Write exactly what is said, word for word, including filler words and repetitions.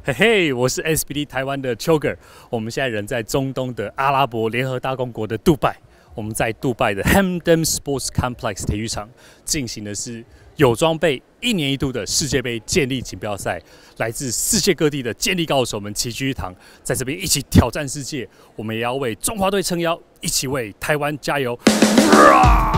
嘿嘿，我是 S B D 台湾的 Choker， 我们现在人在中东的阿拉伯联合大公国的杜拜，我们在杜拜的 Hamdan Sports Complex 体育场进行的是有装备、一年一度的世界杯健力锦标赛，来自世界各地的健力高手们齐聚一堂，在这边一起挑战世界。我们也要为中华队撑腰，一起为台湾加油！啊